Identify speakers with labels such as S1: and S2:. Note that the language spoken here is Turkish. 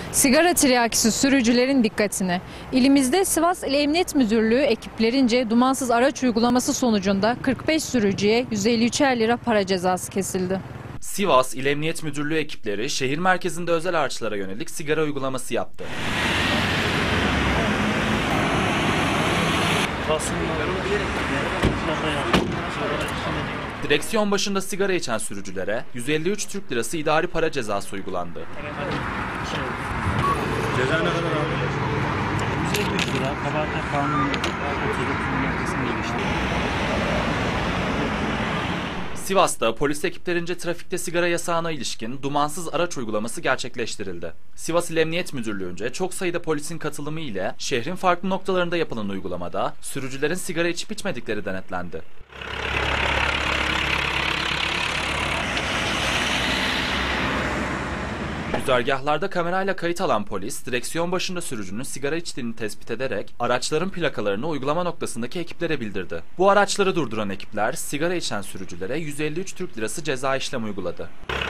S1: Sigara tiryakisi sürücülerin dikkatini. İlimizde Sivas İl Emniyet Müdürlüğü ekiplerince dumansız araç uygulaması sonucunda 45 sürücüye 153'er lira para cezası kesildi.
S2: Sivas İl Emniyet Müdürlüğü ekipleri şehir merkezinde özel araçlara yönelik sigara uygulaması yaptı. Direksiyon başında sigara içen sürücülere 153 Türk Lirası idari para cezası uygulandı.
S3: Ceza ne kadar abi?
S4: 153 lira kabahatler kanunu
S2: Sivas'ta polis ekiplerince trafikte sigara yasağına ilişkin dumansız araç uygulaması gerçekleştirildi. Sivas İl Emniyet Müdürlüğü'nce çok sayıda polisin katılımı ile şehrin farklı noktalarında yapılan uygulamada sürücülerin sigara içip içmedikleri denetlendi. Güzergahlarda kamerayla kayıt alan polis, direksiyon başında sürücünün sigara içtiğini tespit ederek araçların plakalarını uygulama noktasındaki ekiplere bildirdi. Bu araçları durduran ekipler sigara içen sürücülere 153 Türk Lirası ceza işlem uyguladı.